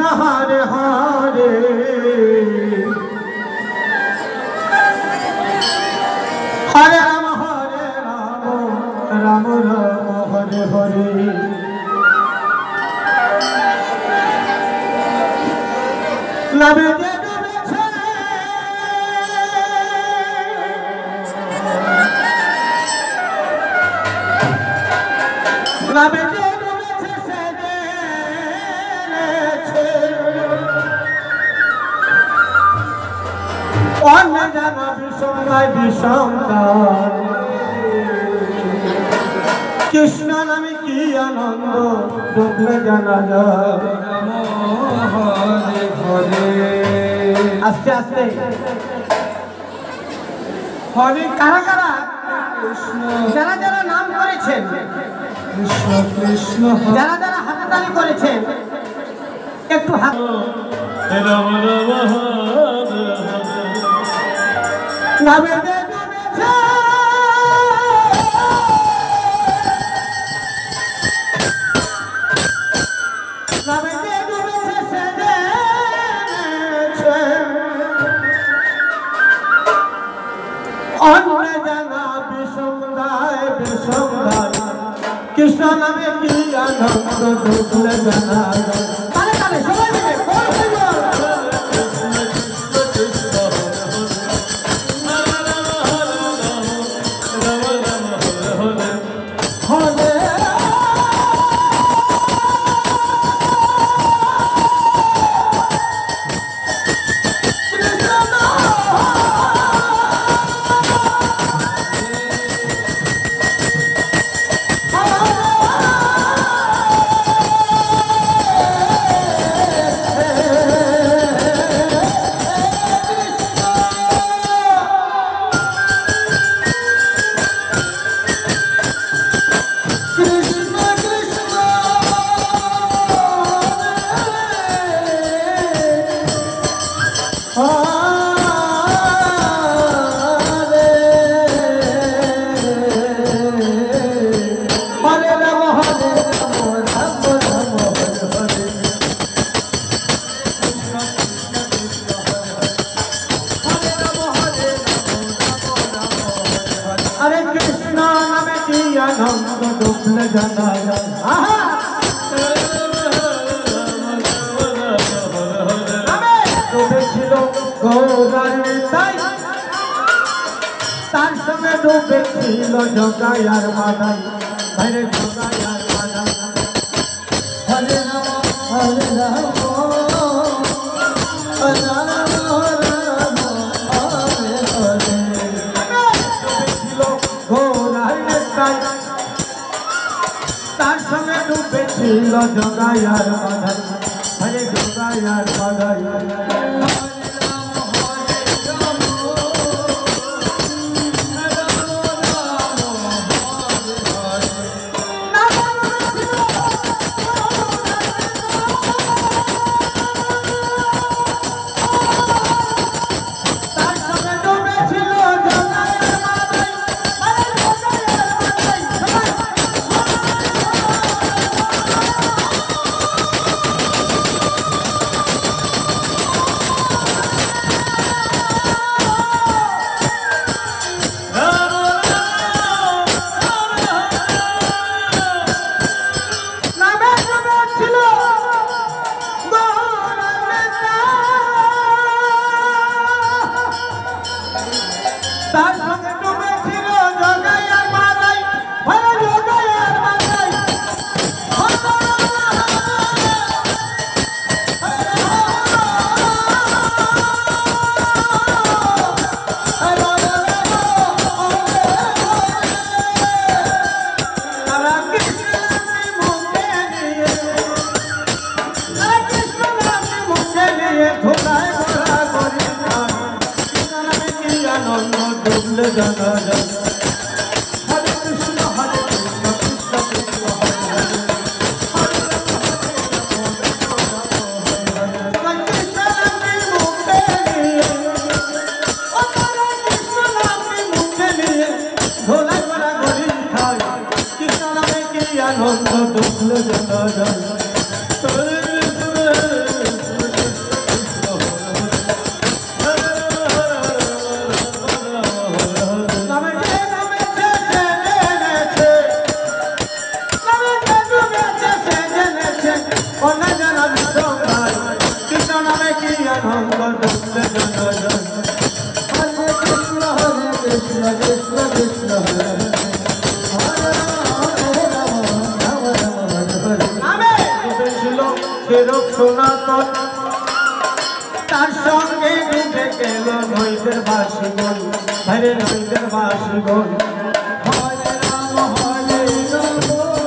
हरे हरे हरे राम राम राम हरे हरे नबी कृष्ण नामे की आनंद डूबले जाना हरे हरे आस्ते आस्ते हरे कारा कारा যারা যারা নাম করেছেন কৃষ্ণ কৃষ্ণ যারা যারা হাততালি করেছেন একটু হাত রাম রাম নামে ডুবেছে নামে ডুবেছে সেজেছে অন্য জানা বিষমদায় বিষমদায় কৃষ্ণ নামে কি আনন্দ ডুবলে জানা তালে তালে সবাই মিলে বল तार संगे डूबे जगायार मादाई हरे जगायार मादाई हरे राम हरे राम तार संगे डूबे जगायार मादाई हरे जगायार मादाई চিরক সনাতন তার সঙ্গে ডুবে গেল নৈদের বাসিগণ হরে নৈদের বাসিগণ হরে রাম হরে রাম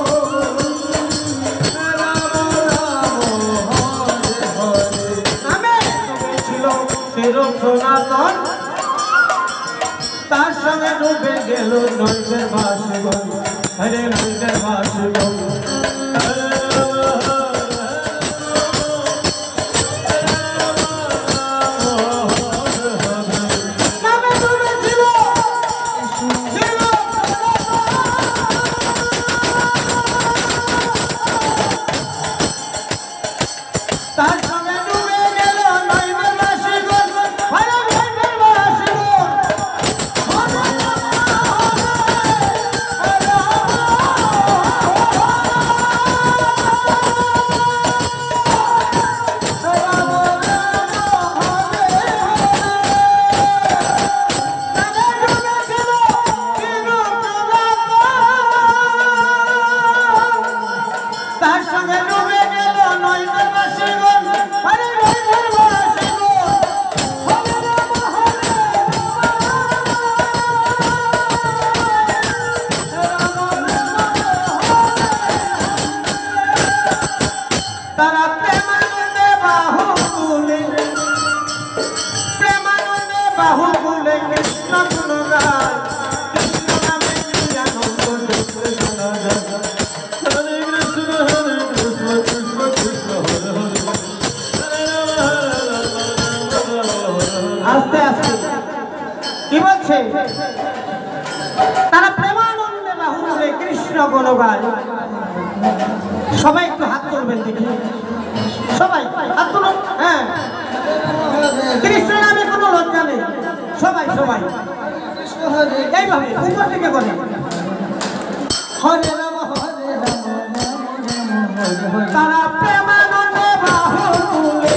চিরক সনাতন তার সঙ্গে ডুবে গেল নৈদের বাসিগণ হরে নৈদের বাসিগণ তার সঙ্গে ডুবে গেল নৈদের বাসিগণ হরে নৈদের বাসিগণ তার সঙ্গে ডুবে গেল নৈদের বাসিগণ হরে নৈদের বাসিগণ হরে রাম হরে তারা প্রেমানন্দে বাহু তুলে কৃষ্ণ গুণ গায় কৃষ্ণ নামে কি আনন্দ দেখলে জানা যায় হরে কৃষ্ণ কৃষ্ণ কৃষ্ণ হরে হরে আস্তে আস্তে কি বলছে তারা প্রেমানন্দে বাহু তুলে কৃষ্ণ গুণ গায় সবাই একটু হাত তুলবেন দেখি সবাই হাত তুলুন হ্যাঁ কৃষ্ণ নামে কোনো লজ্জা নেই সবাই সবাই এইভাবে উপর থেকে বলে হরে রাম হরে রাম তারা প্রেমানন্দে বাহু তুলে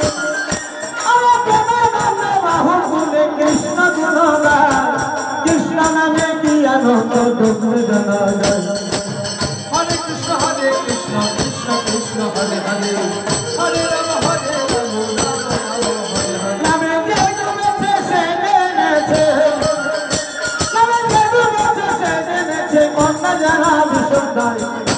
প্রেমানন্দে বাহু তুলে কৃষ্ণ গুণ গায় কৃষ্ণ নামে কি আনন্দ দেখলে জানা যায় হরে কৃষ্ণ কৃষ্ণ কৃষ্ণ হরে হরে হরে রাম হরে রাম নামে যে ডুবেছে সে জেনেছে নামে যে ডুবেছে সে জেনেছে কন্যা জানা বিশুদ্ধায়